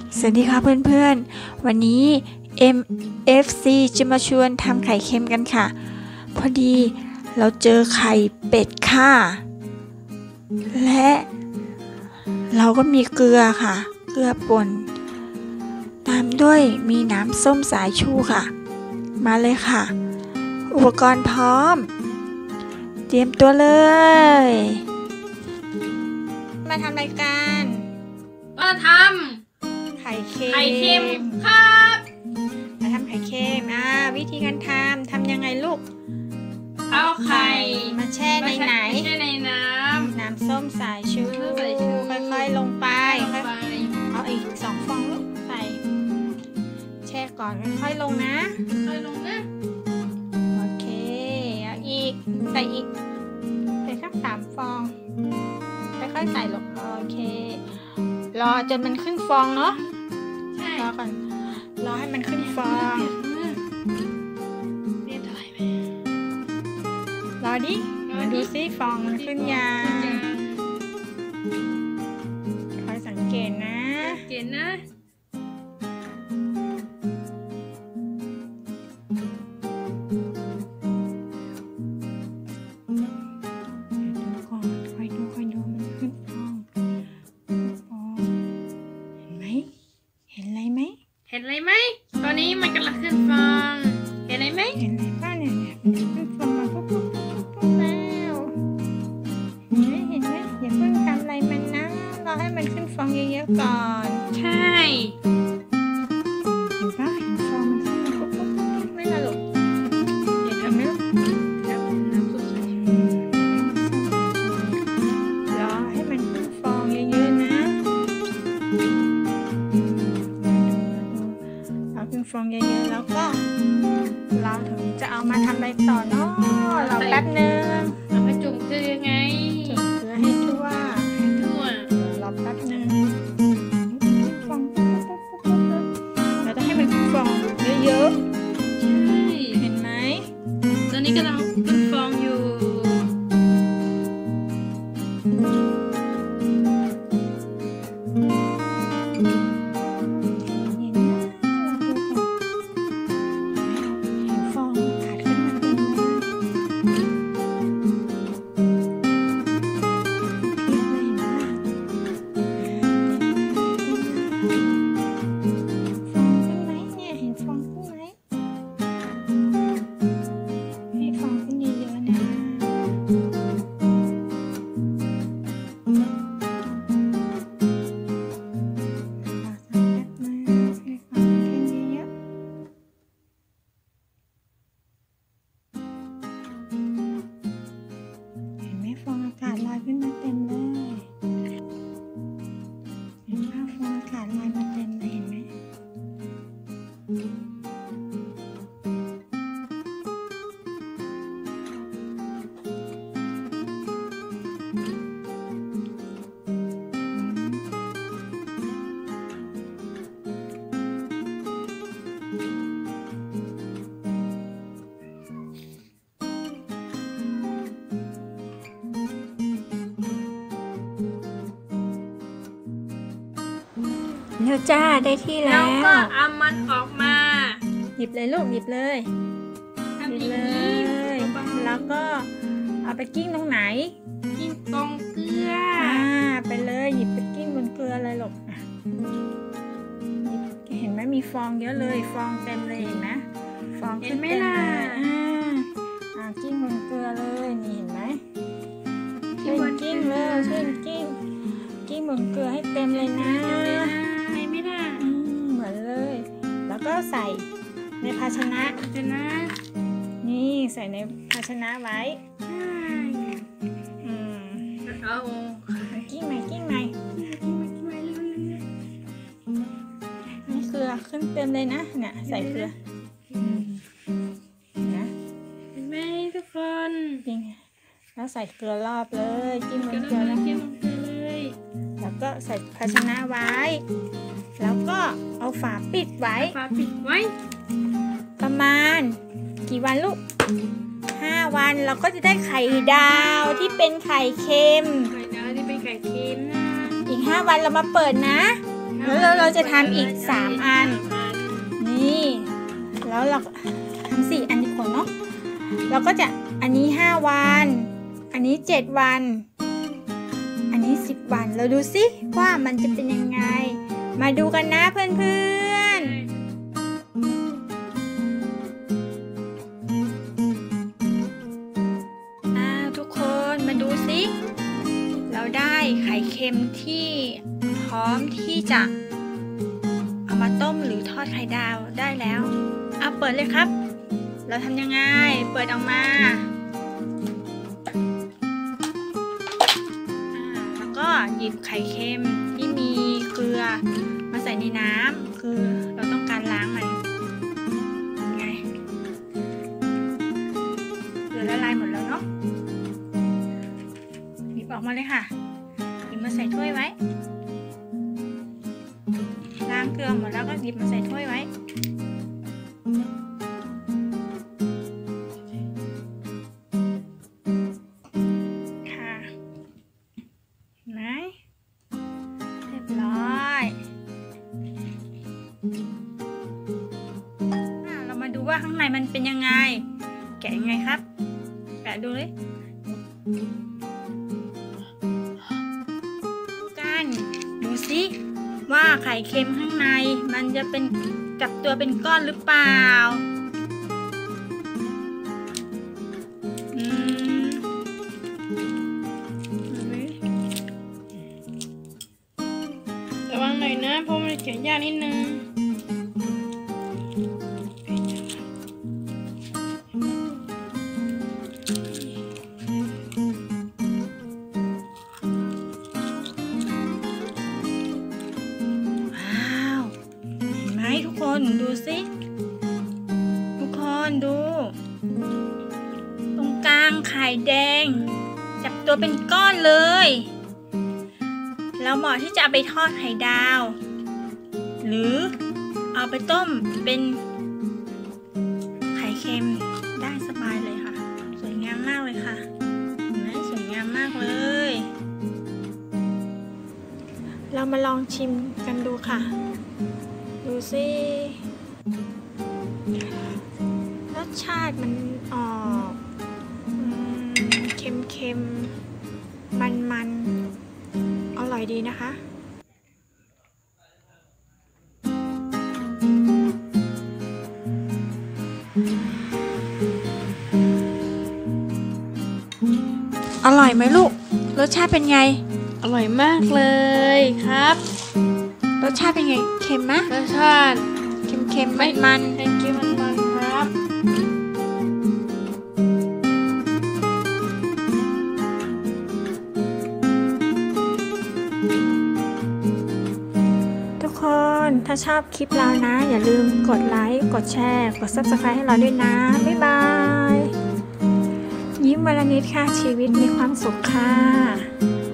สวัสดีค่ะเพื่อนๆวันนี้ MFC จะมาชวนทำไข่เค็มกันค่ะพอดีเราเจอไข่เป็ดค่ะและเราก็มีเกลือค่ะเกลือป่นตามด้วยมีน้ำส้มสายชูค่ะมาเลยค่ะอุปกรณ์พร้อมเตรียมตัวเลยมาทำรายการมาทำไข่เค็มครับมาทำไข่เค็มวิธีการทำยังไงลูกเอาไข่มาแช่ในไหนแช่ในน้ำส้มสายชูค่อยๆลงไปเอาอีก2 ฟองลูกใส่แช่ก่อนค่อยๆลงนะค่อยลงนะโอเคเอาอีกใส่อีกใส่สัก3 ฟองค่อยๆใส่ลงโอเครอจนมันขึ้นฟองเนาะใช่รอก่อนรอให้มันขึ้นฟองเรียบร้อยไหมรอดิมาดูซิฟองมันขึ้นยังคอยสังเกตนะเก่งนะเห็นอะไรไหมตอนนี้มันกำลังขึ้นฟองเห็นอะไรไหมเห็นอะไรบ้างเนี่ยขึ้นฟองมาปุ๊บแล้วเห็นไหมอย่าเพิ่งทำอะไรมันนะรอให้มันขึ้นฟองเยอะๆก่อนใช่เห็นปะเห็นฟองมันขึ้นมาปุ๊บไม่ละหรอกอย่าทำนะแล้วน้ำซุปใส่รอให้มันขึ้นฟองเยอะๆนะขึ้นฟองเยอะๆแล้วก็เราถึงจะเอามาทำอะไรต่อเนาะเราแป๊บนึงเอาไปจุ่มเกลือไงจุ่มเกลือให้ทั่วเราแป๊บนึงฟองเราต้องให้มันขึ้นฟองเยอะๆใช่เห็นไหมตอนนี้กำลังขึ้นฟองอยู่ฟองอากาศลอยขึ้นมาเต็มเลยเห็นไหมฟองอากาศลอยมาเต็มเลยเห็นไหมเร็วจ้าได้ที่แล้วแล้วก็เอามันออกมาหยิบเลยลูกหยิบเลยหยิบเลยแล้วก็เอาไปกิ้งตรงไหนกิ้งตรงเกลือไปเลยหยิบไปกิ้งบนเกลือเลยลูกเห็นไหมมีฟองเยอะเลยฟองเต็มเลยเห็นไหมฟองขึ้นเต็มเลยกิ้งบนเกลือเลยนี่เห็นไหมช่วยกิ้งเลยช่วยกิ้งบนเกลือให้เต็มเลยนะเหมือนเลยแล้วก็ใส่ในภาชนะนี่ใส่ในภาชนะไว้เอากิ้งใหม่นี่เกลือขึ้นเต็มเลยนะเนี่ยใส่เกลือนะเห็นไหมทุกคนกิ้งแล้วใส่เกลือรอบเลยกิ้งบนเกลือเลยแล้วก็ใส่ภาชนะไว้แล้วก็เอาฝาปิดไว้ประมาณกี่วันลูก5 วันเราก็จะได้ไข่ดาวที่เป็นไข่เค็มไข่ดาวที่เป็นไข่เค็มนะอีก5 วันเรามาเปิดนะแล้วเราจะทำอีก3อันนี่แล้วเราทำ4อันดีกว่าเนาะเราก็จะอันนี้5วันอันนี้7วันอันนี้10วันเราดูสิว่ามันจะเป็นยังไงมาดูกันนะเพื่อนๆทุกคนมาดูสิเราได้ไข่เค็มที่พร้อมที่จะเอามาต้มหรือทอดไข่ดาวได้แล้วเอาเปิดเลยครับเราทำยังไงเปิดออกมาแล้วก็หยิบไข่เค็มที่มีเกลือมาใส่ในน้ำคือเราต้องการล้างมันไงเกลือละลายหมดแล้วเนาะหยิบออกมาเลยค่ะหยิบมาใส่ถ้วยไว้ล้างเกลือหมดแล้วก็หยิบมาใส่ถ้วยไว้ค่ะเห็นไหมเรียบร้อยเรามาดูว่าข้างในมันเป็นยังไงแกะยังไงครับแกะดูเลยกันดูสิว่าไข่เค็มข้างในมันจะเป็นจับตัวเป็นก้อนหรือเปล่าระวังหน่อยนะเพราะมันแกะยากนิดนึงทุกคนดูสิทุกคนดูตรงกลางไข่แดงจับตัวเป็นก้อนเลยแล้วเหมาะที่จะเอาไปทอดไข่ดาวหรือเอาไปต้มเป็นไข่เค็มได้สบายเลยค่ะสวยงามมากเลยค่ะเห็นไหมสวยงามมากเลยเรามาลองชิมกันดูค่ะดูสิรสชาติมันออกเค็มๆมันอร่อยดีนะคะอร่อยไหมลูกรสชาติเป็นไงอร่อยมากเลยครับรสชาติเป็นไงเค็มไหมรสชาติเค็มมันเค็มมันครับทุกคนถ้าชอบคลิปเรานะอย่าลืมกดไลค์กดแชร์กด Subscribe ให้เราด้วยนะบ๊ายบายยิ้มวันละนิดค่ะชีวิตมีความสุขค่ะ